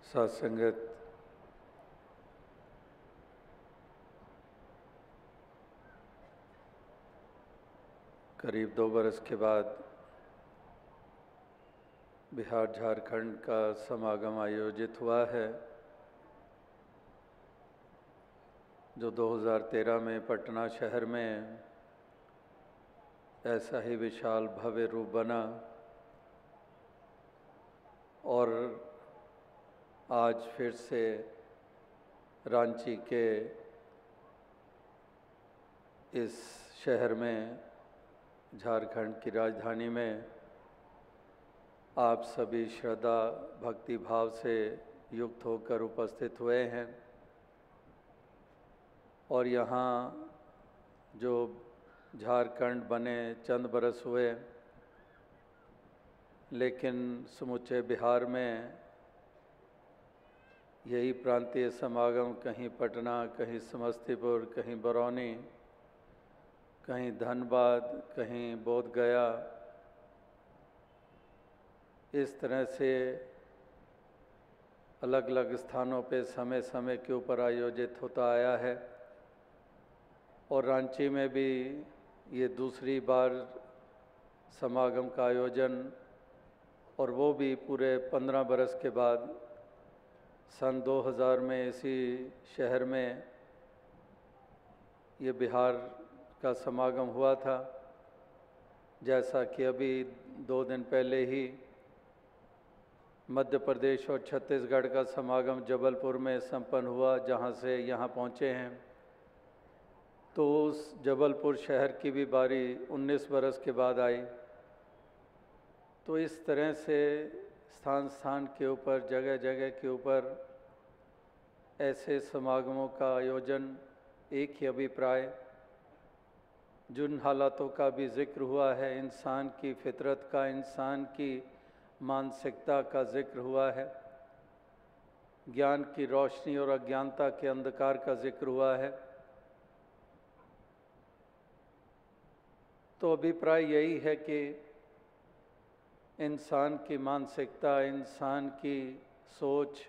साथ संगत, करीब 2 बरस के बाद बिहार झारखंड का समागम आयोजित हुआ है, जो 2013 में पटना शहर में ऐसा ही विशाल भव्य रूप बना और आज फिर से रांची के इस शहर में, झारखंड की राजधानी में आप सभी श्रद्धा भक्ति भाव से युक्त होकर उपस्थित हुए हैं। और यहाँ जो झारखंड बने चंद बरस हुए, लेकिन समूचे बिहार में यही प्रांतीय समागम कहीं पटना, कहीं समस्तीपुर, कहीं बरौनी, कहीं धनबाद, कहीं बोधगया, इस तरह से अलग अलग स्थानों पे समय समय के ऊपर आयोजित होता आया है। और रांची में भी ये दूसरी बार समागम का आयोजन, और वो भी पूरे 15 बरस के बाद सन 2000 में इसी शहर में ये बिहार का समागम हुआ था। जैसा कि अभी 2 दिन पहले ही मध्य प्रदेश और छत्तीसगढ़ का समागम जबलपुर में संपन्न हुआ, जहाँ से यहाँ पहुँचे हैं। तो उस जबलपुर शहर की भी बारी 19 बरस के बाद आई। तो इस तरह से स्थान स्थान के ऊपर, जगह जगह के ऊपर ऐसे समागमों का आयोजन, एक ही अभिप्राय, जिन हालातों का भी जिक्र हुआ है, इंसान की फितरत का, इंसान की मानसिकता का जिक्र हुआ है, ज्ञान की रोशनी और अज्ञानता के अंधकार का जिक्र हुआ है। तो अभिप्राय यही है कि इंसान की मानसिकता, इंसान की सोच,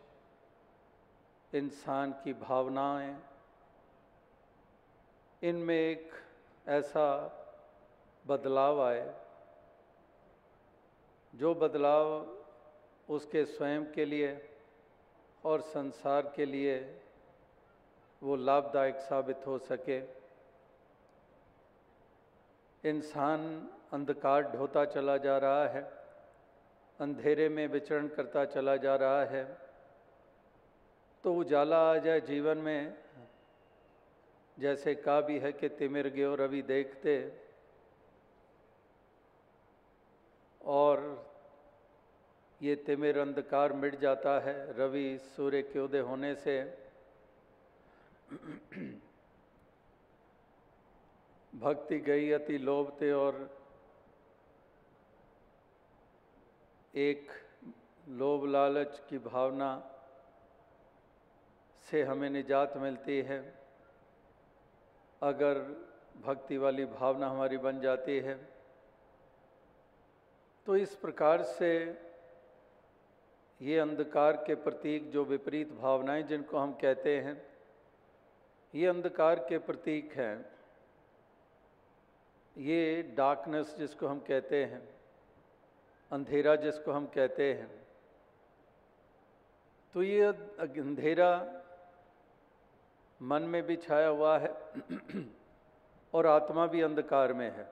इंसान की भावनाएं, इनमें एक ऐसा बदलाव आए जो बदलाव उसके स्वयं के लिए और संसार के लिए वो लाभदायक साबित हो सके। इंसान अंधकार ढोता चला जा रहा है, अंधेरे में विचरण करता चला जा रहा है। तो उजाला आ जाए जीवन में, जैसे कहा भी है कि तिमिर गयो रवि देखते, और ये तिमिर अंधकार मिट जाता है रवि सूर्य के उदय होने से। भक्ति गई अति लोभ ते, और एक लोभ लालच की भावना से हमें निजात मिलती है अगर भक्ति वाली भावना हमारी बन जाती है। तो इस प्रकार से ये अंधकार के प्रतीक, जो विपरीत भावनाएं जिनको हम कहते हैं, ये अंधकार के प्रतीक हैं। ये डार्कनेस जिसको हम कहते हैं, अंधेरा जिसको हम कहते हैं, तो ये अंधेरा मन में भी छाया हुआ है और आत्मा भी अंधकार में है।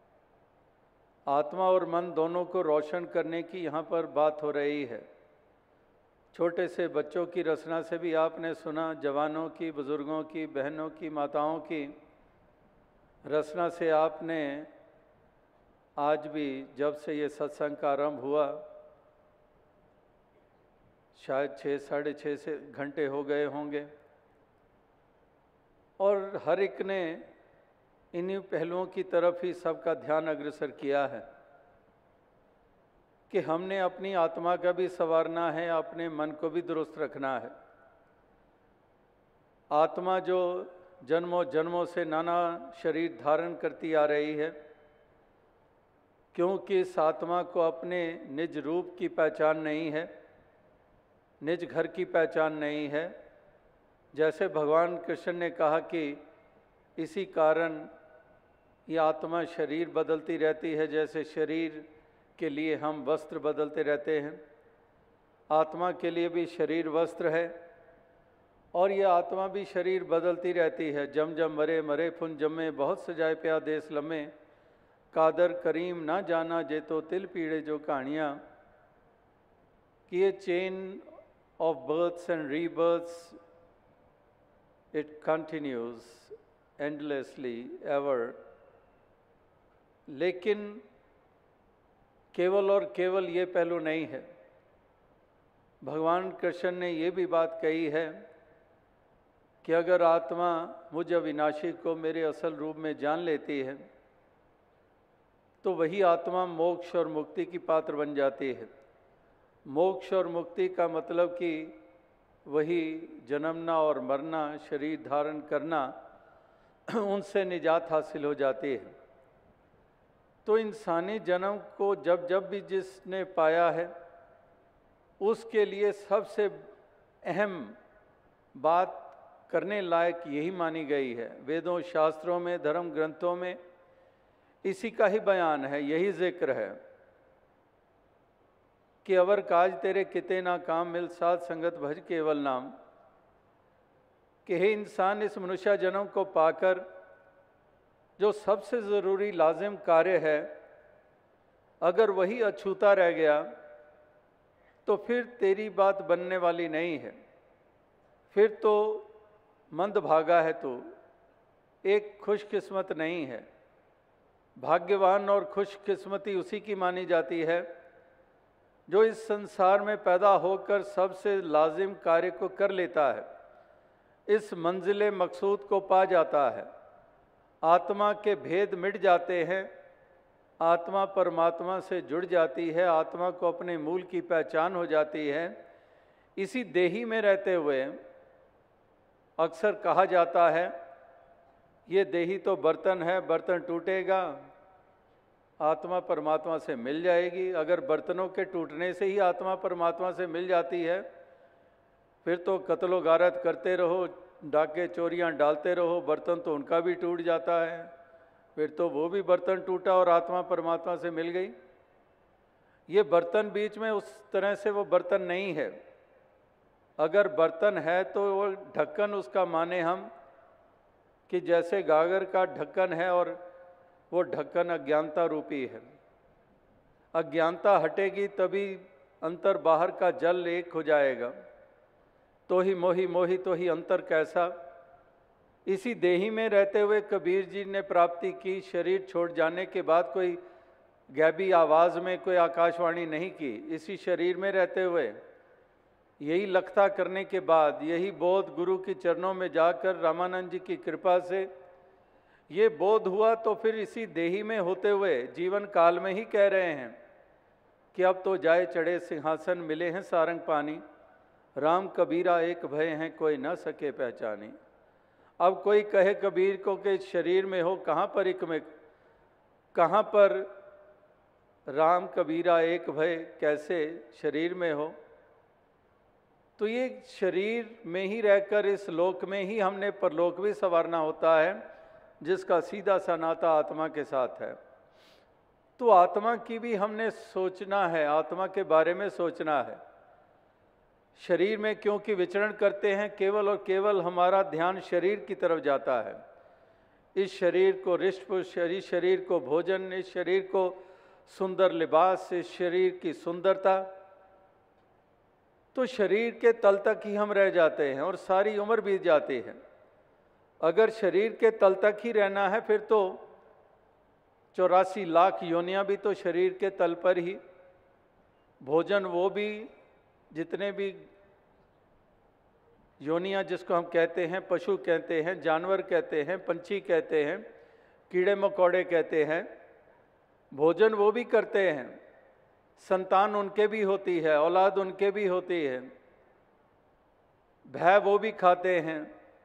आत्मा और मन दोनों को रोशन करने की यहाँ पर बात हो रही है। छोटे से बच्चों की रचना से भी आपने सुना, जवानों की, बुजुर्गों की, बहनों की, माताओं की रचना से आपने आज भी, जब से ये सत्संग का आरंभ हुआ, शायद 6 साढ़े 6 से घंटे हो गए होंगे, और हर एक ने इन्हीं पहलुओं की तरफ ही सबका ध्यान अग्रसर किया है कि हमने अपनी आत्मा का भी संवारना है, अपने मन को भी दुरुस्त रखना है। आत्मा जो जन्मों जन्मों से नाना शरीर धारण करती आ रही है, क्योंकि इस आत्मा को अपने निज रूप की पहचान नहीं है, निज घर की पहचान नहीं है। जैसे भगवान कृष्ण ने कहा कि इसी कारण ये आत्मा शरीर बदलती रहती है, जैसे शरीर के लिए हम वस्त्र बदलते रहते हैं, आत्मा के लिए भी शरीर वस्त्र है और ये आत्मा भी शरीर बदलती रहती है। जम जम मरे मरे फुन जमे, बहुत सजाए प्या देश लम्हे, कादर करीम ना जाना जे तो तिल पीड़े जो कहानियाँ। कि ये chain of births and rebirths, it continues endlessly ever. लेकिन केवल और केवल ये पहलू नहीं है। भगवान कृष्ण ने ये भी बात कही है कि अगर आत्मा मुझ अविनाशी को मेरे असल रूप में जान लेती है तो वही आत्मा मोक्ष और मुक्ति की पात्र बन जाती है। मोक्ष और मुक्ति का मतलब कि वही जन्मना और मरना, शरीर धारण करना, उनसे निजात हासिल हो जाती है। तो इंसानी जन्म को जब जब भी जिसने पाया है उसके लिए सबसे अहम बात करने लायक यही मानी गई है। वेदों, शास्त्रों में, धर्म ग्रंथों में इसी का ही बयान है, यही जिक्र है कि अवर काज तेरे किते ना काम, मिल साध संगत भज केवल नाम। कि हे इंसान, इस मनुष्य जन्म को पाकर जो सबसे ज़रूरी लाजिम कार्य है, अगर वही अछूता रह गया तो फिर तेरी बात बनने वाली नहीं है। फिर तो मंदभागा है तू, एक खुशकिस्मत नहीं है। भाग्यवान और खुशकिस्मती उसी की मानी जाती है जो इस संसार में पैदा होकर सबसे लाजिम कार्य को कर लेता है, इस मंजिल मकसूद को पा जाता है। आत्मा के भेद मिट जाते हैं, आत्मा परमात्मा से जुड़ जाती है, आत्मा को अपने मूल की पहचान हो जाती है। इसी देही में रहते हुए अक्सर कहा जाता है ये देही तो बर्तन है, बर्तन टूटेगा, आत्मा परमात्मा से मिल जाएगी। अगर बर्तनों के टूटने से ही आत्मा परमात्मा से मिल जाती है फिर तो कत्लो गारत करते रहो, डाके चोरियां डालते रहो, बर्तन तो उनका भी टूट जाता है, फिर तो वो भी बर्तन टूटा और आत्मा परमात्मा से मिल गई। ये बर्तन बीच में उस तरह से वो बर्तन नहीं है। अगर बर्तन है तो वो ढक्कन उसका माने हम कि जैसे गागर का ढक्कन है और वो ढक्कन अज्ञानता रूपी है। अज्ञानता हटेगी तभी अंतर बाहर का जल एक हो जाएगा। तो ही मोही मोही तो ही अंतर कैसा। इसी देही में रहते हुए कबीर जी ने प्राप्ति की। शरीर छोड़ जाने के बाद कोई गैबी आवाज़ में कोई आकाशवाणी नहीं की। इसी शरीर में रहते हुए यही लखता करने के बाद, यही बोध गुरु के चरणों में जाकर रामानंद जी की कृपा से ये बोध हुआ, तो फिर इसी देही में होते हुए जीवन काल में ही कह रहे हैं कि अब तो जाए चढ़े सिंहासन, मिले हैं सारंग पानी, राम कबीरा एक भय हैं कोई न सके पहचानी। अब कोई कहे कबीर को कि शरीर में हो, कहाँ पर एक में, कहाँ पर राम कबीरा एक भय, कैसे शरीर में हो। तो ये शरीर में ही रहकर इस लोक में ही हमने परलोक भी संवारना होता है, जिसका सीधा सा नाता आत्मा के साथ है। तो आत्मा की भी हमने सोचना है, आत्मा के बारे में सोचना है। शरीर में क्योंकि विचरण करते हैं, केवल और केवल हमारा ध्यान शरीर की तरफ जाता है। इस शरीर को रिष्टपुष्ट, इस शरीर को भोजन, इस शरीर को सुंदर लिबास, इस शरीर की सुंदरता, तो शरीर के तल तक ही हम रह जाते हैं और सारी उम्र बीत जाती है। अगर शरीर के तल तक ही रहना है फिर तो 84 लाख योनियां भी तो शरीर के तल पर ही। भोजन वो भी, जितने भी योनियां जिसको हम कहते हैं, पशु कहते हैं, जानवर कहते हैं, पंछी कहते हैं, कीड़े मकोड़े कहते हैं, भोजन वो भी करते हैं। संतान उनके भी होती है, औलाद उनके भी होती है, भय वो भी खाते हैं,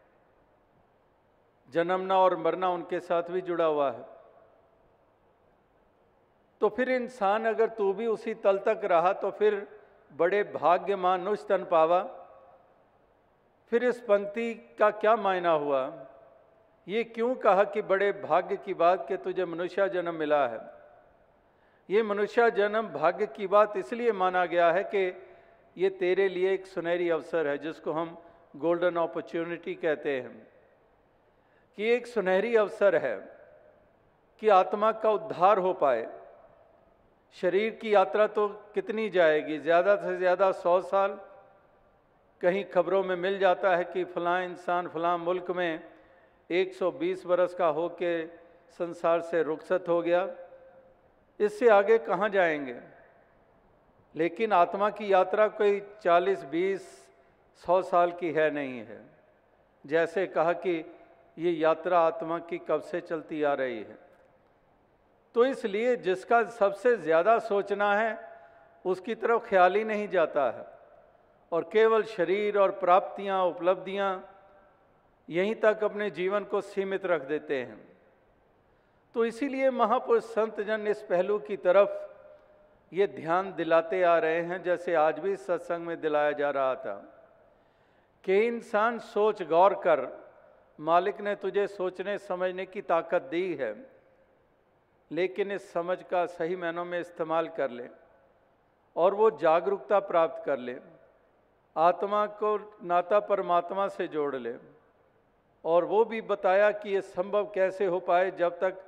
जन्मना और मरना उनके साथ भी जुड़ा हुआ है। तो फिर इंसान, अगर तू भी उसी तल तक रहा तो फिर बड़े भाग्य मानुष तन पावा। फिर इस पंक्ति का क्या मायना हुआ? ये क्यों कहा कि बड़े भाग्य की बात कि तुझे मनुष्य जन्म मिला है? ये मनुष्य जन्म भाग्य की बात इसलिए माना गया है कि ये तेरे लिए एक सुनहरी अवसर है, जिसको हम गोल्डन अपॉर्चुनिटी कहते हैं, कि एक सुनहरी अवसर है कि आत्मा का उद्धार हो पाए। शरीर की यात्रा तो कितनी जाएगी, ज़्यादा से ज़्यादा 100 साल। कहीं खबरों में मिल जाता है कि फलां इंसान फलां मुल्क में 120 बरस का हो के संसार से रुखसत हो गया। इससे आगे कहाँ जाएंगे? लेकिन आत्मा की यात्रा कोई 40, 20, 100 साल की है नहीं है। जैसे कहा कि ये यात्रा आत्मा की कब से चलती आ रही है। तो इसलिए जिसका सबसे ज़्यादा सोचना है उसकी तरफ ख्याल ही नहीं जाता है, और केवल शरीर और प्राप्तियां, उपलब्धियां यहीं तक अपने जीवन को सीमित रख देते हैं। तो इसीलिए महापुरुष संत जन इस पहलू की तरफ ये ध्यान दिलाते आ रहे हैं, जैसे आज भी सत्संग में दिलाया जा रहा था कि इंसान सोच गौर कर, मालिक ने तुझे सोचने समझने की ताकत दी है, लेकिन इस समझ का सही मायनों में इस्तेमाल कर ले और वो जागरूकता प्राप्त कर ले, आत्मा को नाता परमात्मा से जोड़ ले। और वो भी बताया कि ये संभव कैसे हो पाए, जब तक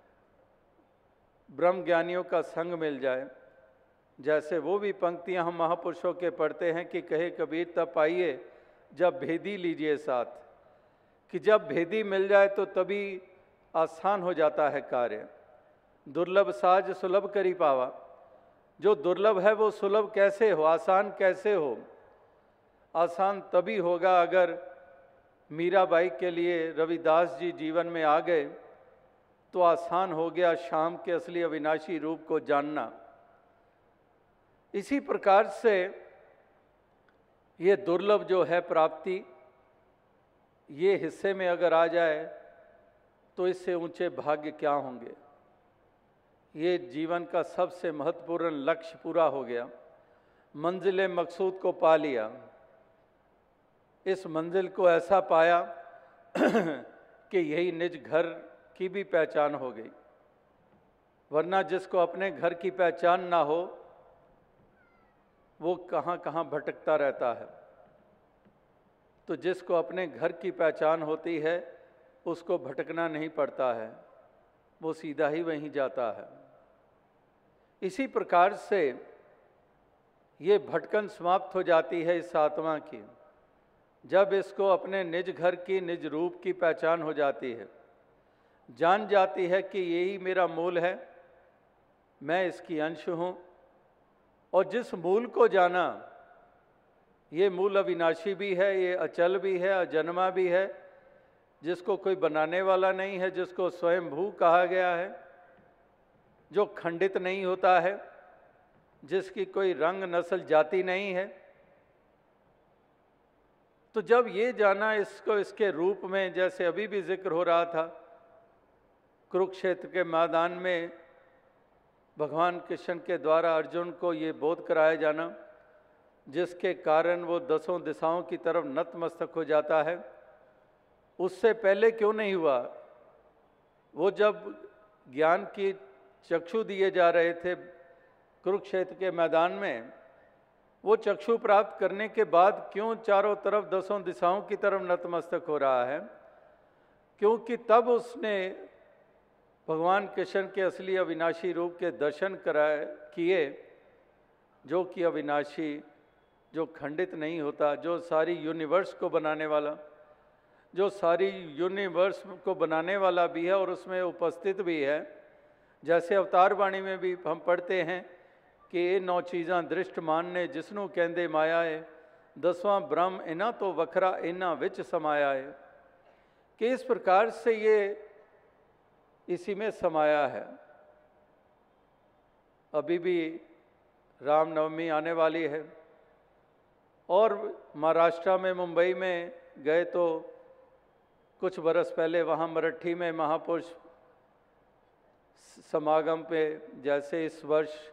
ब्रह्म ज्ञानियों का संग मिल जाए। जैसे वो भी पंक्तियां हम महापुरुषों के पढ़ते हैं कि कहे कबीर तब पाइए जब भेदी लीजिए साथ, कि जब भेदी मिल जाए तो तभी आसान हो जाता है कार्य। दुर्लभ साज सुलभ करी पावा। जो दुर्लभ है वो सुलभ कैसे हो, आसान कैसे हो? आसान तभी होगा अगर मीराबाई के लिए रविदास जी जीवन में आ गए तो आसान हो गया शाम के असली अविनाशी रूप को जानना। इसी प्रकार से ये दुर्लभ जो है प्राप्ति, ये हिस्से में अगर आ जाए तो इससे ऊंचे भाग्य क्या होंगे। ये जीवन का सबसे महत्वपूर्ण लक्ष्य पूरा हो गया, मंजिल मकसूद को पा लिया। इस मंजिल को ऐसा पाया कि यही निज घर की भी पहचान हो गई। वरना जिसको अपने घर की पहचान ना हो वो कहाँ कहाँ भटकता रहता है। तो जिसको अपने घर की पहचान होती है उसको भटकना नहीं पड़ता है, वो सीधा ही वहीं जाता है। इसी प्रकार से ये भटकन समाप्त हो जाती है इस आत्मा की, जब इसको अपने निज घर की, निज रूप की पहचान हो जाती है। जान जाती है कि यही मेरा मूल है, मैं इसकी अंश हूँ। और जिस मूल को जाना, ये मूल अविनाशी भी है, ये अचल भी है, अजन्मा भी है, जिसको कोई बनाने वाला नहीं है, जिसको स्वयंभू कहा गया है, जो खंडित नहीं होता है, जिसकी कोई रंग नस्ल जाति नहीं है। तो जब ये जाना इसको इसके रूप में, जैसे अभी भी जिक्र हो रहा था, कुरुक्षेत्र के मैदान में भगवान कृष्ण के द्वारा अर्जुन को ये बोध कराया जाना, जिसके कारण वो 10 दिशाओं की तरफ नतमस्तक हो जाता है, उससे पहले क्यों नहीं हुआ? वो जब ज्ञान की चक्षु दिए जा रहे थे कुरुक्षेत्र के मैदान में, वो चक्षु प्राप्त करने के बाद क्यों चारों तरफ 10 दिशाओं की तरफ नतमस्तक हो रहा है? क्योंकि तब उसने भगवान कृष्ण के असली अविनाशी रूप के दर्शन किए, जो कि अविनाशी, जो खंडित नहीं होता, जो सारी यूनिवर्स को बनाने वाला, जो सारी यूनिवर्स को बनाने वाला भी है और उसमें उपस्थित भी है। जैसे अवतार वाणी में भी हम पढ़ते हैं कि ये 9 चीज़ां दृष्ट मानने जिसनों कहंदे माया है, 10वां ब्रह्म इना तो वखरा इना विच समाया है। कि इस प्रकार से ये इसी में समाया है। अभी भी रामनवमी आने वाली है और महाराष्ट्र में मुंबई में गए तो कुछ बरस पहले वहाँ मराठी में महापुरुष समागम पे, जैसे इस वर्ष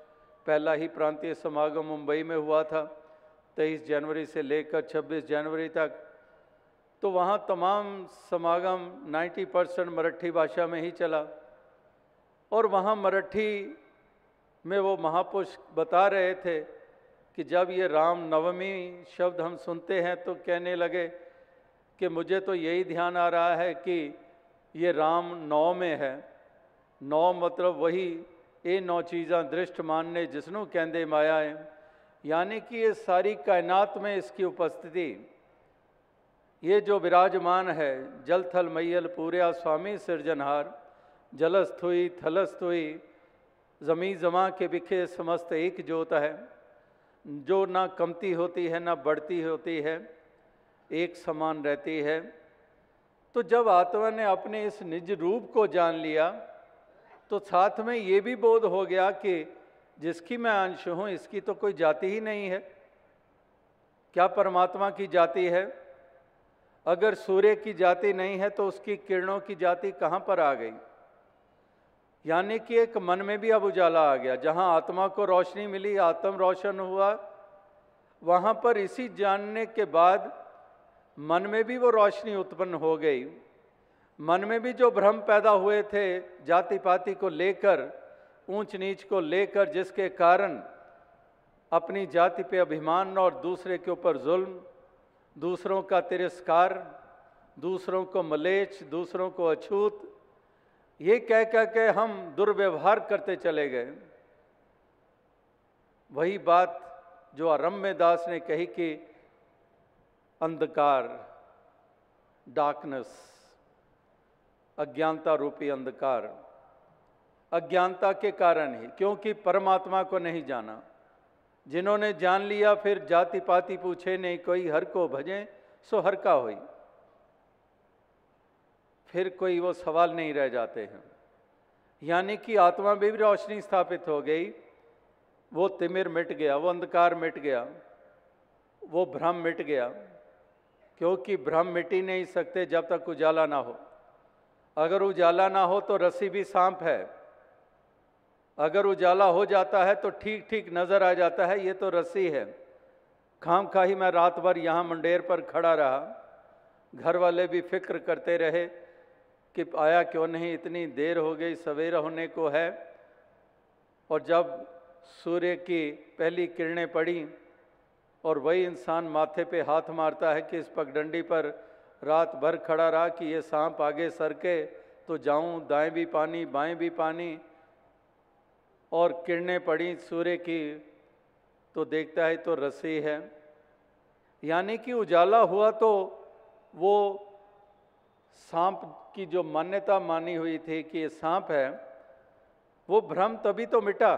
पहला ही प्रांतीय समागम मुंबई में हुआ था 23 जनवरी से लेकर 26 जनवरी तक। तो वहाँ तमाम समागम 90% मराठी भाषा में ही चला। और वहाँ मराठी में वो महापुरुष बता रहे थे कि जब ये राम नवमी शब्द हम सुनते हैं तो कहने लगे कि मुझे तो यही ध्यान आ रहा है कि ये राम नौ में है। नौ मतलब वही ये नौ चीज़ां दृष्ट मानने जिसनों कहंदे माया है, यानी कि ये सारी कायनात में इसकी उपस्थिति, ये जो विराजमान है जल थल मैयल पूर्या स्वामी सिरजनहार, जलस्थ हुई थलस्थ हुई जमी जमा के बिखे समस्त एक जोत है, जो ना कमती होती है ना बढ़ती होती है, एक समान रहती है। तो जब आत्मा ने अपने इस निज रूप को जान लिया तो साथ में ये भी बोध हो गया कि जिसकी मैं अंश हूँ इसकी तो कोई जाति ही नहीं है। क्या परमात्मा की जाति है? अगर सूर्य की जाति नहीं है तो उसकी किरणों की जाति कहाँ पर आ गई? यानी कि एक मन में भी अब उजाला आ गया। जहाँ आत्मा को रोशनी मिली, आत्म रोशन हुआ, वहाँ पर इसी जानने के बाद मन में भी वो रोशनी उत्पन्न हो गई। मन में भी जो भ्रम पैदा हुए थे जाति पाति को लेकर, ऊंच नीच को लेकर, जिसके कारण अपनी जाति पे अभिमान और दूसरे के ऊपर जुल्म, दूसरों का तिरस्कार, दूसरों को मलेच्छ, दूसरों को अछूत, ये कह कह के हम दुर्व्यवहार करते चले गए। वही बात जो अरम्य दास ने कही कि अंधकार, डार्कनेस, अज्ञानता रूपी अंधकार, अज्ञानता के कारण ही, क्योंकि परमात्मा को नहीं जाना। जिन्होंने जान लिया फिर जाति पाति पूछे नहीं कोई, हर को भजें सो हर का होई, फिर कोई वो सवाल नहीं रह जाते हैं। यानी कि आत्मा में भी रोशनी स्थापित हो गई, वो तिमिर मिट गया, वो अंधकार मिट गया, वो भ्रम मिट गया। क्योंकि भ्रम मिट ही नहीं सकते जब तक उजाला ना हो। अगर उजाला ना हो तो रस्सी भी सांप है, अगर उजाला हो जाता है तो ठीक ठीक नजर आ जाता है ये तो रस्सी है। खाम खा ही मैं रात भर यहाँ मंडेर पर खड़ा रहा, घर वाले भी फिक्र करते रहे कि आया क्यों नहीं, इतनी देर हो गई, सवेरा होने को है। और जब सूर्य की पहली किरणें पड़ी और वही इंसान माथे पे हाथ मारता है कि इस पगडंडी पर रात भर खड़ा रहा कि ये सांप आगे सरके तो जाऊं, दाएं भी पानी बाएं भी पानी, और किरणें पड़ी सूर्य की तो देखता है तो रस्सी है। यानी कि उजाला हुआ तो वो सांप की जो मान्यता मानी हुई थी कि ये सांप है, वो भ्रम तभी तो मिटा।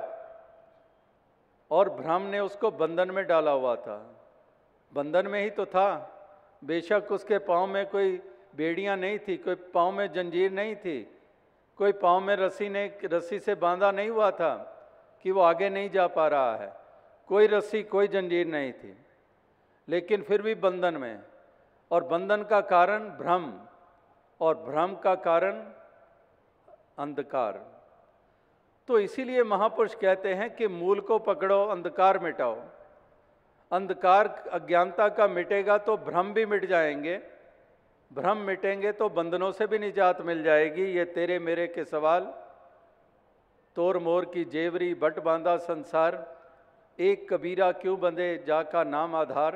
और भ्रम ने उसको बंधन में डाला हुआ था, बंधन में ही तो था। बेशक उसके पाँव में कोई बेड़ियां नहीं थी, कोई पाँव में जंजीर नहीं थी, कोई पाँव में रस्सी से बांधा नहीं हुआ था कि वो आगे नहीं जा पा रहा है, कोई रस्सी कोई जंजीर नहीं थी, लेकिन फिर भी बंधन में। और बंधन का कारण भ्रम, और भ्रम का कारण अंधकार। तो इसीलिए महापुरुष कहते हैं कि मूल को पकड़ो, अंधकार मिटाओ। अंधकार अज्ञानता का मिटेगा तो भ्रम भी मिट जाएंगे, भ्रम मिटेंगे तो बंधनों से भी निजात मिल जाएगी। ये तेरे मेरे के सवाल, तोर मोर की जेवरी बट बांधा संसार, एक कबीरा क्यों बंधे जाका नाम आधार।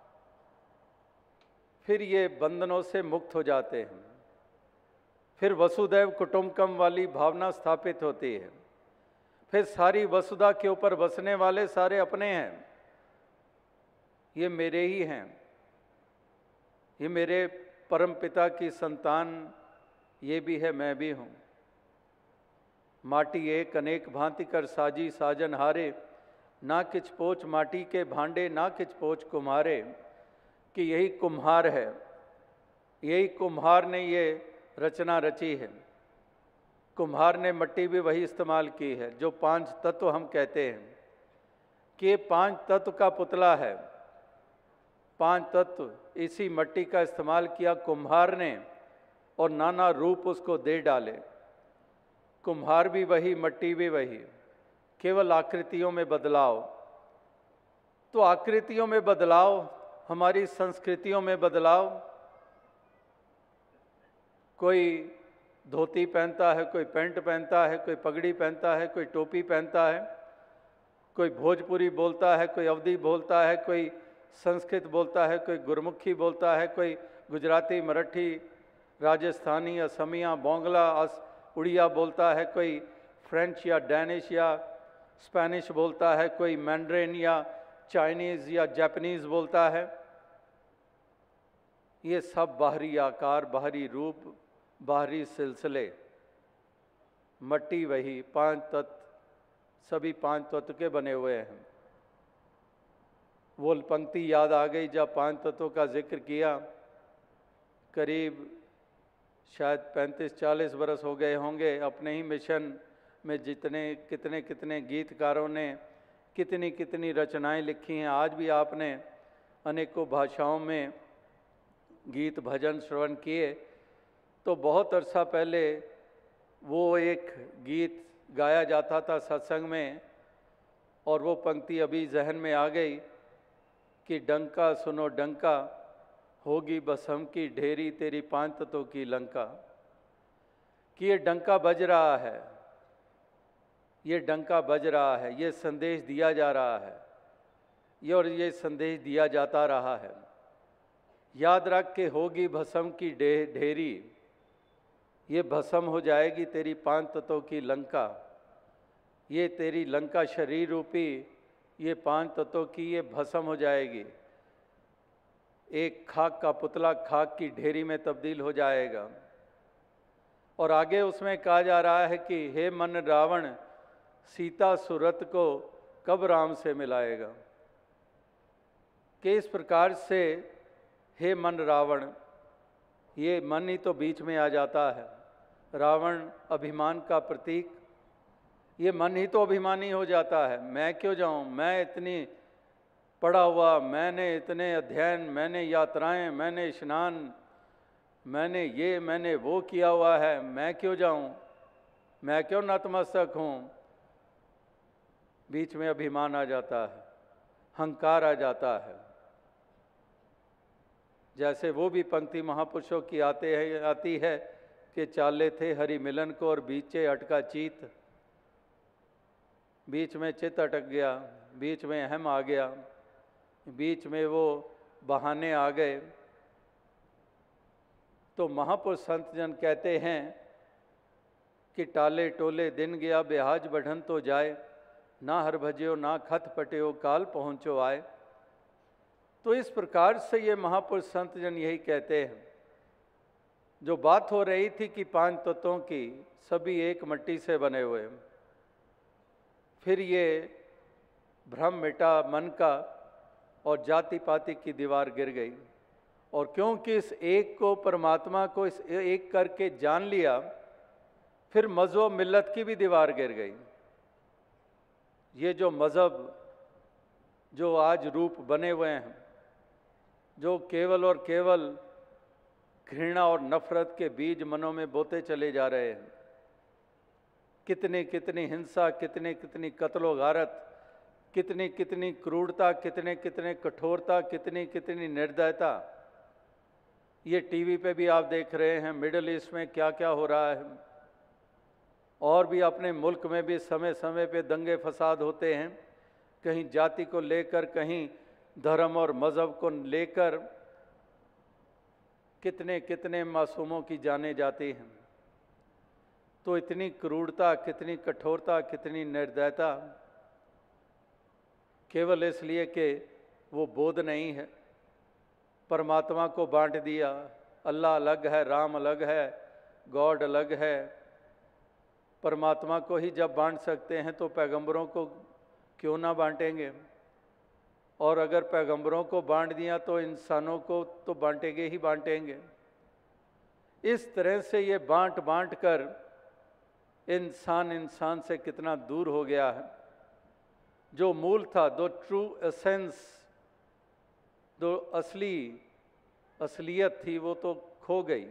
फिर ये बंधनों से मुक्त हो जाते हैं, फिर वसुदैव कुटुंबकम वाली भावना स्थापित होती है, फिर सारी वसुधा के ऊपर बसने वाले सारे अपने हैं, ये मेरे ही हैं, ये मेरे परम पिता की संतान, ये भी है मैं भी हूँ। माटी एक अनेक भांति कर साजी साजन हारे, ना किच पोच माटी के भांडे ना किच पोच कुम्हारे। कि यही कुम्हार है, यही कुम्हार ने ये रचना रची है। कुम्हार ने मिट्टी भी वही इस्तेमाल की है जो 5 तत्व हम कहते हैं कि ये 5 तत्व का पुतला है। 5 तत्व इसी मिट्टी का इस्तेमाल किया कुम्हार ने और नाना रूप उसको दे डाले। कुम्हार भी वही, मिट्टी भी वही। केवल आकृतियों में बदलाव। तो आकृतियों में बदलाव, हमारी संस्कृतियों में बदलाव, कोई धोती पहनता है, कोई पैंट पहनता है, कोई पगड़ी पहनता है, कोई टोपी पहनता है, कोई भोजपुरी बोलता है, कोई अवधी बोलता है, कोई संस्कृत बोलता है, कोई गुरमुखी बोलता है, कोई गुजराती, मराठी, राजस्थानी, असमिया, बोंगला, उड़िया बोलता है, कोई फ्रेंच या डैनिश या स्पेनिश बोलता है, कोई मैंड्रिन या चाइनीज़ या जापानीज़ बोलता है। ये सब बाहरी आकार, बाहरी रूप, बाहरी सिलसिले, मट्टी वही, 5 तत्व, सभी 5 तत्व के बने हुए हैं। वो पंक्ति याद आ गई जब 5 तत्वों का जिक्र किया। करीब शायद 35-40 बरस हो गए होंगे अपने ही मिशन में, जितने कितने गीतकारों ने कितनी कितनी रचनाएं लिखी हैं। आज भी आपने अनेकों भाषाओं में गीत भजन श्रवण किए। तो बहुत अरसा पहले वो एक गीत गाया जाता था सत्संग में, और वो पंक्ति अभी जहन में आ गई कि डंका सुनो डंका, होगी भस्म की ढेरी तेरी 5 तत्वों की लंका। कि ये डंका बज रहा है, ये डंका बज रहा है, ये संदेश दिया जा रहा है, ये संदेश दिया जाता रहा है। याद रख के होगी भस्म की ढेरी, ये भस्म हो जाएगी तेरी 5 तत्वों की लंका। ये तेरी लंका शरीर रूपी ये 5 तत्वों की ये भस्म हो जाएगी। एक खाक का पुतला खाक की ढेरी में तब्दील हो जाएगा। और आगे उसमें कहा जा रहा है कि हे मन रावण, सीता सूरत को कब राम से मिलाएगा। कि इस प्रकार से हे मन रावण, ये मन ही तो बीच में आ जाता है। रावण अभिमान का प्रतीक, ये मन ही तो अभिमानी हो जाता है। मैं क्यों जाऊं, मैं इतनी पढ़ा हुआ, मैंने इतने अध्ययन, मैंने यात्राएं, मैंने स्नान, मैंने वो किया हुआ है, मैं क्यों जाऊं, मैं क्यों नतमस्तक हूं। बीच में अभिमान आ जाता है, हंकार आ जाता है। जैसे वो भी पंक्ति महापुरुषों की आती है कि चाले थे हरि मिलन को और बीचे अटका चीत। बीच में चित अटक गया, बीच में अहम आ गया, बीच में वो बहाने आ गए। तो महापुरुष संत जन कहते हैं कि टाले टोले दिन गया बेहाज बढ़न तो जाए, ना हर भजियो ना खत पटियो काल पहुँचो आए। तो इस प्रकार से ये महापुरुष संत जन यही कहते हैं। जो बात हो रही थी कि 5 तत्वों की, सभी एक मट्टी से बने हुए, फिर ये भ्रम मिटा मन का और जाति पाति की दीवार गिर गई। और क्योंकि इस एक को, परमात्मा को इस एक करके जान लिया, फिर मज़हब मिल्लत की भी दीवार गिर गई। ये जो मज़हब जो आज रूप बने हुए हैं, जो केवल और केवल घृणा और नफरत के बीज मनों में बोते चले जा रहे हैं। कितनी कितनी हिंसा, कितनी कितनी कत्लो गारत, कितनी कितनी क्रूरता, कितने कितने कठोरता, कितनी कितनी निर्दयता। ये टीवी पे भी आप देख रहे हैं, मिडिल ईस्ट में क्या क्या हो रहा है। और भी अपने मुल्क में भी समय समय पे दंगे फसाद होते हैं, कहीं जाति को लेकर, कहीं धर्म और मज़हब को लेकर कितने कितने मासूमों की जानें जाती हैं। तो इतनी क्रूरता, कितनी कठोरता, कितनी निर्दयता, केवल इसलिए कि वो बोध नहीं है। परमात्मा को बांट दिया, अल्लाह अलग है, राम अलग है, गॉड अलग है। परमात्मा को ही जब बांट सकते हैं तो पैगंबरों को क्यों ना बांटेंगे। और अगर पैगंबरों को बांट दिया तो इंसानों को तो बांटेंगे ही बांटेंगे। इस तरह से ये बांट बांट कर इंसान से कितना दूर हो गया है। जो मूल था, दो ट्रू एसेंस, जो असलियत थी, वो तो खो गई।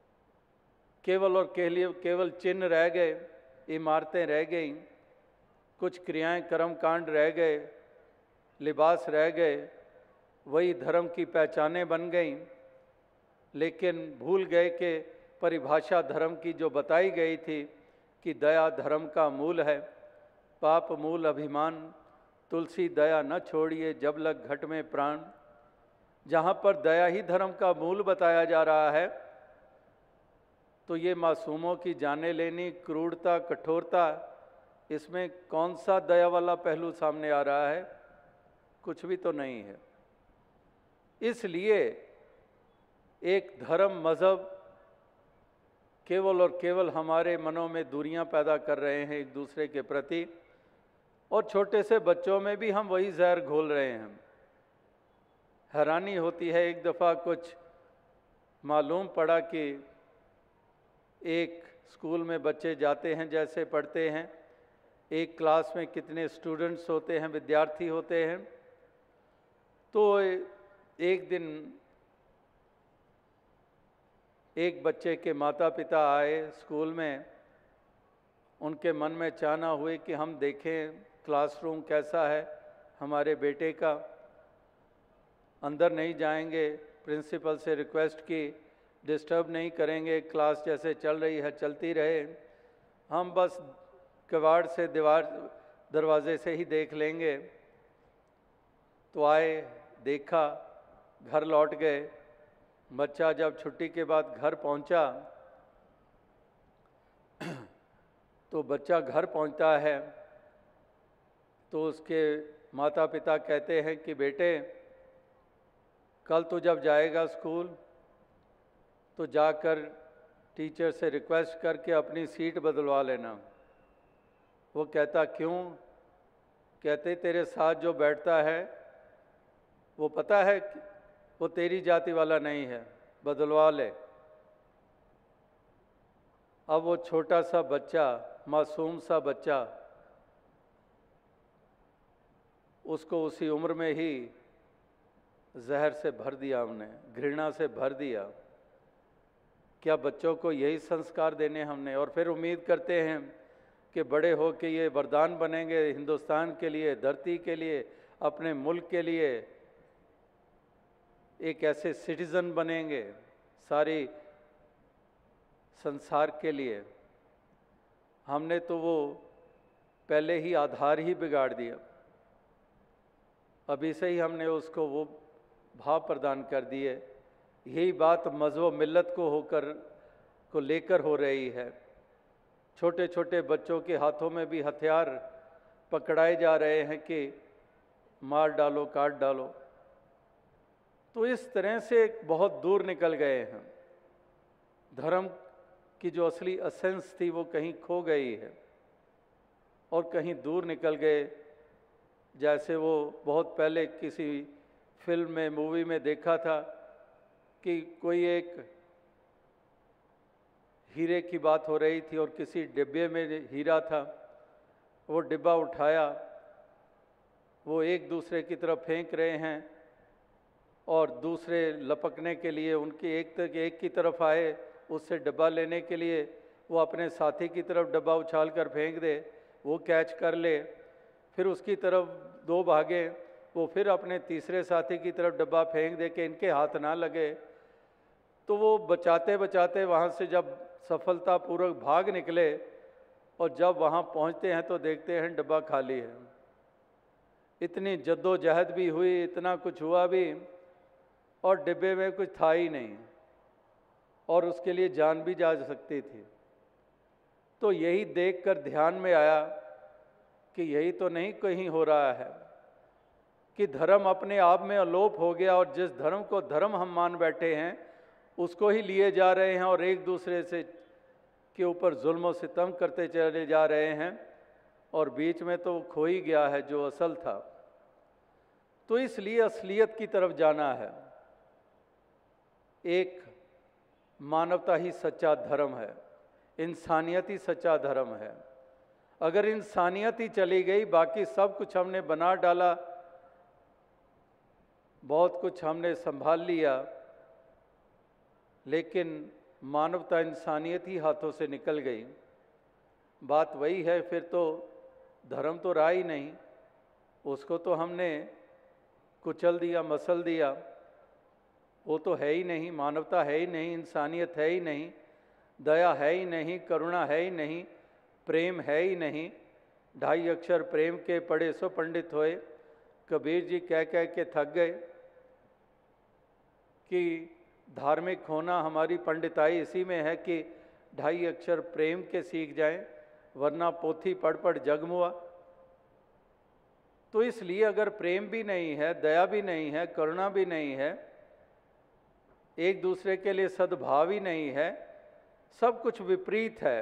केवल और केवल चिन्ह रह गए, इमारतें रह गईं, कुछ क्रियाएं कर्म कांड रह गए, लिबास रह गए, वही धर्म की पहचानें बन गईं, लेकिन भूल गए कि परिभाषा धर्म की जो बताई गई थी कि दया धर्म का मूल है, पाप मूल अभिमान, तुलसी दया न छोड़िए जब लग घट में प्राण। जहाँ पर दया ही धर्म का मूल बताया जा रहा है, तो ये मासूमों की जाने लेनी, क्रूरता, कठोरता, इसमें कौन सा दया वाला पहलू सामने आ रहा है? कुछ भी तो नहीं है। इसलिए एक धर्म मज़हब केवल और केवल हमारे मनों में दूरियां पैदा कर रहे हैं एक दूसरे के प्रति, और छोटे से बच्चों में भी हम वही जहर घोल रहे हैं। हैरानी होती है, एक दफ़ा कुछ मालूम पड़ा कि एक स्कूल में बच्चे जाते हैं, जैसे पढ़ते हैं, एक क्लास में कितने स्टूडेंट्स होते हैं, विद्यार्थी होते हैं। तो एक दिन एक बच्चे के माता पिता आए स्कूल में, उनके मन में चाहना हुई कि हम देखें क्लासरूम कैसा है हमारे बेटे का। अंदर नहीं जाएंगे, प्रिंसिपल से रिक्वेस्ट की, डिस्टर्ब नहीं करेंगे, क्लास जैसे चल रही है चलती रहे, हम बस किवाड़ से दरवाजे से ही देख लेंगे। तो आए, देखा, घर लौट गए। बच्चा जब छुट्टी के बाद घर पहुंचा, तो बच्चा घर पहुंचता है तो उसके माता पिता कहते हैं कि बेटे, कल तो जब जाएगा स्कूल तो जाकर टीचर से रिक्वेस्ट करके अपनी सीट बदलवा लेना। वो कहता क्यों? कहते तेरे साथ जो बैठता है वो पता है कि वो तेरी जाति वाला नहीं है, बदलवा ले। अब वो छोटा सा बच्चा, मासूम सा बच्चा, उसको उसी उम्र में ही जहर से भर दिया हमने, घृणा से भर दिया। क्या बच्चों को यही संस्कार देने हमने? और फिर उम्मीद करते हैं कि बड़े हो के ये वरदान बनेंगे हिंदुस्तान के लिए, धरती के लिए, अपने मुल्क के लिए, एक ऐसे सिटीज़न बनेंगे सारी संसार के लिए। हमने तो वो पहले ही आधार ही बिगाड़ दिया। अभी से ही हमने उसको वो भाव प्रदान कर दिए। यही बात मज़हब मिल्लत को लेकर हो रही है। छोटे छोटे बच्चों के हाथों में भी हथियार पकड़ाए जा रहे हैं कि मार डालो, काट डालो। तो इस तरह से बहुत दूर निकल गए हैं। धर्म की जो असली एसेंस थी वो कहीं खो गई है और कहीं दूर निकल गए। जैसे वो बहुत पहले किसी फिल्म में, मूवी में देखा था कि कोई एक हीरे की बात हो रही थी और किसी डिब्बे में हीरा था। वो डिब्बा उठाया, वो एक दूसरे की तरफ फेंक रहे हैं और दूसरे लपकने के लिए उनके एक की तरफ आए, उससे डब्बा लेने के लिए वो अपने साथी की तरफ डब्बा उछाल कर फेंक दे, वो कैच कर ले, फिर उसकी तरफ दो भागे, वो फिर अपने तीसरे साथी की तरफ डब्बा फेंक दे कि इनके हाथ ना लगे। तो वो बचाते बचाते वहाँ से जब सफलतापूर्वक भाग निकले और जब वहाँ पहुँचते हैं तो देखते हैं डब्बा खाली है। इतनी जद्दोजहद भी हुई, इतना कुछ हुआ भी, और डिब्बे में कुछ था ही नहीं और उसके लिए जान भी जा सकती थी। तो यही देखकर ध्यान में आया कि यही तो नहीं कहीं हो रहा है कि धर्म अपने आप में अलोप हो गया और जिस धर्म को धर्म हम मान बैठे हैं उसको ही लिए जा रहे हैं और एक दूसरे से के ऊपर जुल्म और सितम करते चले जा रहे हैं और बीच में तो खो ही गया है जो असल था। तो इसलिए असलियत की तरफ जाना है। एक मानवता ही सच्चा धर्म है, इंसानियत ही सच्चा धर्म है। अगर इंसानियत ही चली गई, बाकी सब कुछ हमने बना डाला, बहुत कुछ हमने संभाल लिया, लेकिन मानवता, इंसानियत ही हाथों से निकल गई। बात वही है फिर तो धर्म तो रहा ही नहीं, उसको तो हमने कुचल दिया, मसल दिया। वो तो है ही नहीं, मानवता है ही नहीं, इंसानियत है ही नहीं, दया है ही नहीं, करुणा है ही नहीं, प्रेम है ही नहीं। 2.5 अक्षर प्रेम के पढ़े सो पंडित होए, कबीर जी कह कह के थक गए कि धार्मिक होना, हमारी पंडिताई इसी में है कि 2.5 अक्षर प्रेम के सीख जाएं, वरना पोथी पढ़ पढ़ जगमुआ। तो इसलिए अगर प्रेम भी नहीं है, दया भी नहीं है, करुणा भी नहीं है, एक दूसरे के लिए सद्भाव ही नहीं है, सब कुछ विपरीत है,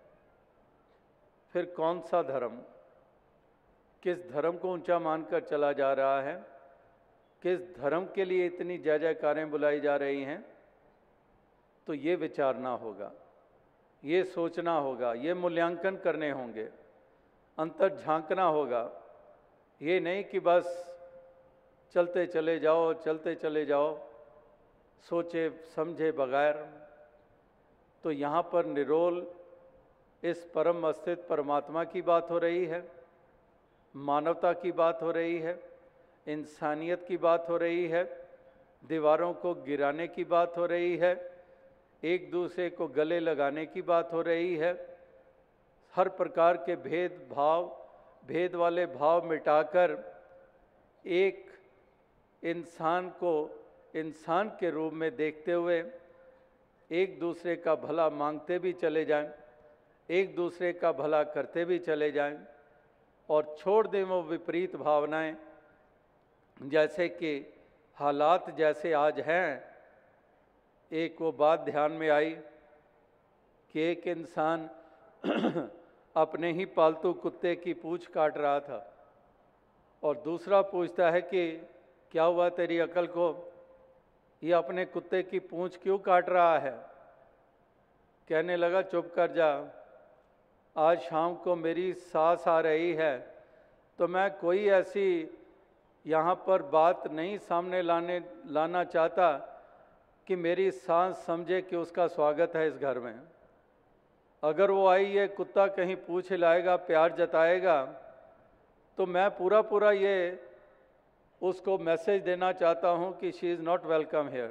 फिर कौन सा धर्म? किस धर्म को ऊंचा मानकर चला जा रहा है? किस धर्म के लिए इतनी जय जयकारें बुलाई जा रही हैं? तो ये विचारना होगा, ये सोचना होगा, ये मूल्यांकन करने होंगे, अंतर झांकना होगा। ये नहीं कि बस चलते चले जाओ, चलते चले जाओ, सोचे समझे बगैर। तो यहाँ पर निरोल इस परम अस्तित्व परमात्मा की बात हो रही है, मानवता की बात हो रही है, इंसानियत की बात हो रही है, दीवारों को गिराने की बात हो रही है, एक दूसरे को गले लगाने की बात हो रही है, हर प्रकार के भेद वाले भाव मिटाकर एक इंसान को इंसान के रूप में देखते हुए एक दूसरे का भला मांगते भी चले जाएं, एक दूसरे का भला करते भी चले जाएं और छोड़ दें वो विपरीत भावनाएं। जैसे कि हालात जैसे आज हैं, एक वो बात ध्यान में आई कि एक इंसान अपने ही पालतू कुत्ते की पूंछ काट रहा था और दूसरा पूछता है कि क्या हुआ तेरी अकल को, ये अपने कुत्ते की पूंछ क्यों काट रहा है? कहने लगा चुप कर जा, आज शाम को मेरी सास आ रही है, तो मैं कोई ऐसी यहाँ पर बात नहीं सामने लाना चाहता कि मेरी सास समझे कि उसका स्वागत है इस घर में। अगर वो आई, ये कुत्ता कहीं पूछ हिलाएगा, प्यार जताएगा, तो मैं पूरा ये उसको मैसेज देना चाहता हूँ कि she is not welcome here,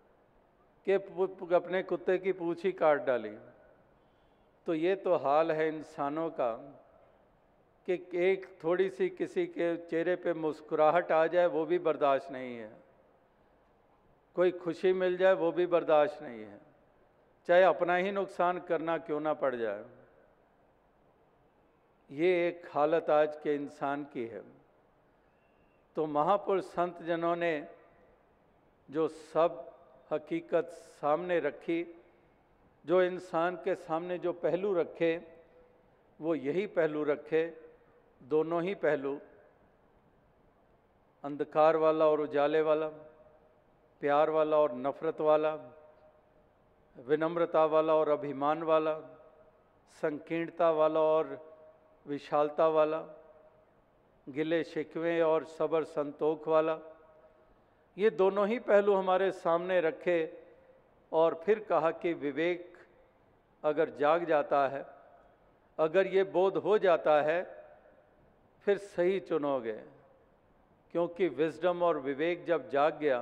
कि अपने कुत्ते की पूंछ ही काट डाली। तो ये तो हाल है इंसानों का कि एक थोड़ी सी किसी के चेहरे पे मुस्कुराहट आ जाए वो भी बर्दाश्त नहीं है, कोई खुशी मिल जाए वो भी बर्दाश्त नहीं है, चाहे अपना ही नुकसान करना क्यों ना पड़ जाए। ये एक हालत आज के इंसान की है। तो महापुरुष संत जनों ने जो सब हकीकत सामने रखी, जो इंसान के सामने जो पहलू रखे, वो यही पहलू रखे, दोनों ही पहलू, अंधकार वाला और उजाले वाला, प्यार वाला और नफरत वाला, विनम्रता वाला और अभिमान वाला, संकीर्णता वाला और विशालता वाला, गिले शिकवे और सब्र संतोख वाला, ये दोनों ही पहलू हमारे सामने रखे और फिर कहा कि विवेक अगर जाग जाता है, अगर ये बोध हो जाता है, फिर सही चुनोगे। क्योंकि विजडम और विवेक जब जाग गया,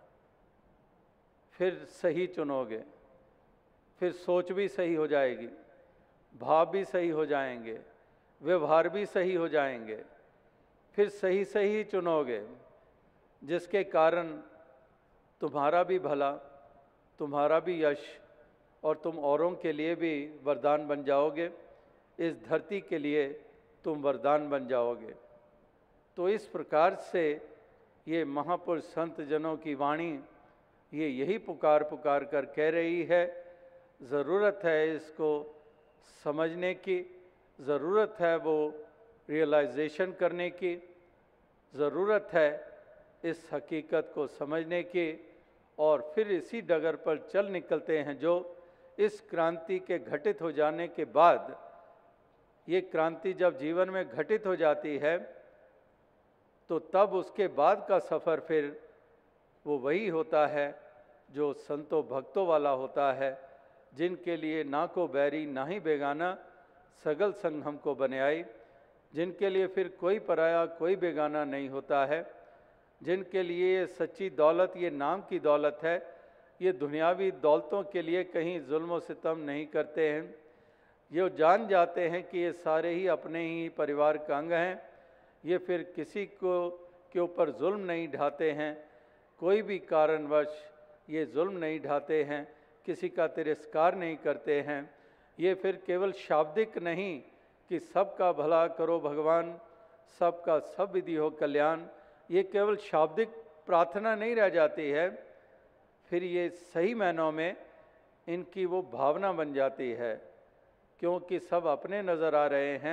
फिर सही चुनोगे, फिर सोच भी सही हो जाएगी, भाव भी सही हो जाएंगे, व्यवहार भी सही हो जाएंगे, फिर सही सही चुनोगे, जिसके कारण तुम्हारा भी भला, तुम्हारा भी यश और तुम औरों के लिए भी वरदान बन जाओगे, इस धरती के लिए तुम वरदान बन जाओगे। तो इस प्रकार से ये महापुरुष संत जनों की वाणी ये यही पुकार कर कह रही है, ज़रूरत है इसको समझने की, ज़रूरत है वो रियलाइजेशन करने की, ज़रूरत है इस हकीकत को समझने की और फिर इसी डगर पर चल निकलते हैं जो इस क्रांति के घटित हो जाने के बाद, ये क्रांति जब जीवन में घटित हो जाती है तो तब उसके बाद का सफ़र फिर वो वही होता है जो संतों भक्तों वाला होता है, जिनके लिए ना को बैरी ना ही बेगाना, सगल संग हमको बने आई। जिनके लिए फिर कोई पराया कोई बेगाना नहीं होता है, जिनके लिए ये सच्ची दौलत ये नाम की दौलत है, ये दुनियावी दौलतों के लिए कहीं जुल्म व सितम नहीं करते हैं। ये जान जाते हैं कि ये सारे ही अपने ही परिवार का अंग हैं। ये फिर किसी को के ऊपर जुल्म नहीं ढाते हैं, कोई भी कारणवश ये जुल्म नहीं ढाते हैं, किसी का तिरस्कार नहीं करते हैं। ये फिर केवल शाब्दिक नहीं कि सबका भला करो भगवान, सबका सब विधि हो कल्याण, ये केवल शाब्दिक प्रार्थना नहीं रह जाती है, फिर ये सही मायनों में इनकी वो भावना बन जाती है। क्योंकि सब अपने नज़र आ रहे हैं,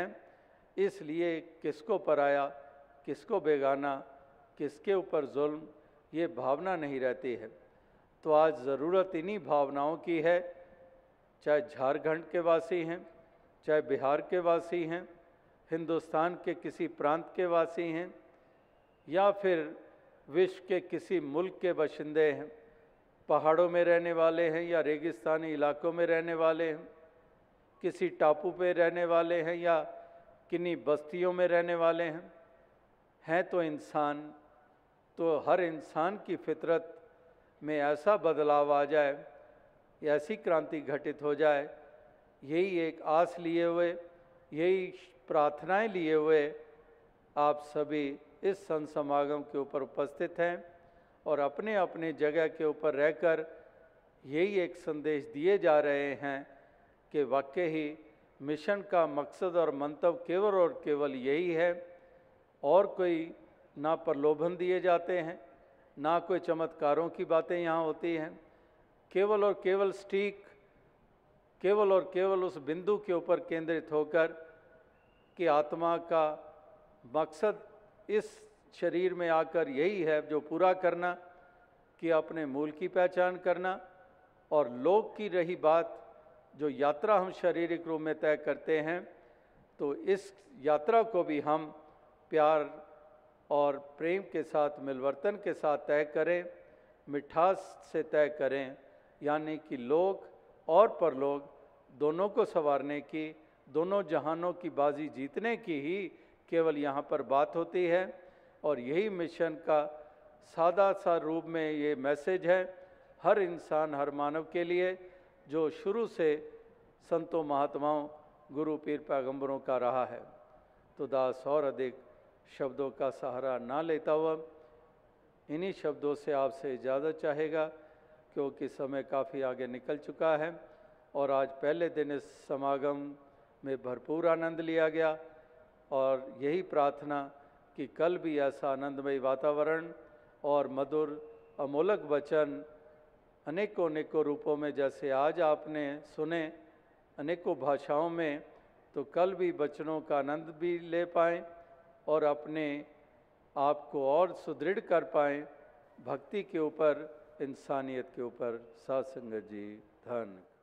इसलिए किसको पराया किसको बेगाना किसके ऊपर जुल्म ये भावना नहीं रहती है। तो आज ज़रूरत इन्हीं भावनाओं की है, चाहे झारखंड के वासी हैं, चाहे बिहार के वासी हैं, हिंदुस्तान के किसी प्रांत के वासी हैं, या फिर विश्व के किसी मुल्क के बाशिंदे हैं, पहाड़ों में रहने वाले हैं या रेगिस्तानी इलाकों में रहने वाले हैं, किसी टापू पे रहने वाले हैं या किन्हीं बस्तियों में रहने वाले हैं तो इंसान, तो हर इंसान की फितरत में ऐसा बदलाव आ जाए, ऐसी क्रांति घटित हो जाए, यही एक आस लिए हुए, यही प्रार्थनाएं लिए हुए आप सभी इस संत समागम के ऊपर उपस्थित हैं और अपने अपने जगह के ऊपर रहकर यही एक संदेश दिए जा रहे हैं कि वाकई ही मिशन का मकसद और मंतव्य केवल और केवल यही है, और कोई ना प्रलोभन दिए जाते हैं, ना कोई चमत्कारों की बातें यहाँ होती हैं। केवल और केवल स्टीक, केवल और केवल उस बिंदु के ऊपर केंद्रित होकर कि आत्मा का मकसद इस शरीर में आकर यही है जो पूरा करना, कि अपने मूल की पहचान करना, और लोक की रही बात जो यात्रा हम शारीरिक रूप में तय करते हैं, तो इस यात्रा को भी हम प्यार और प्रेम के साथ मिलवर्तन के साथ तय करें, मिठास से तय करें, यानी कि लोक और परलोक दोनों को संवारने की, दोनों जहानों की बाजी जीतने की ही केवल यहाँ पर बात होती है। और यही मिशन का सादा सा रूप में ये मैसेज है हर इंसान हर मानव के लिए, जो शुरू से संतों महात्माओं गुरु पीर पैगंबरों का रहा है। तो दास और अधिक शब्दों का सहारा ना लेता हुआ इन्हीं शब्दों से आपसे इजाज़त चाहेगा, क्योंकि समय काफ़ी आगे निकल चुका है और आज पहले दिन इस समागम में भरपूर आनंद लिया गया, और यही प्रार्थना कि कल भी ऐसा आनंदमय वातावरण और मधुर अमोलक वचन अनेकों अनेकों रूपों में जैसे आज आपने सुने अनेकों भाषाओं में, तो कल भी वचनों का आनंद भी ले पाएँ और अपने आप को और सुदृढ़ कर पाएँ भक्ति के ऊपर, इंसानियत के ऊपर। साथ संगत जी धन्य।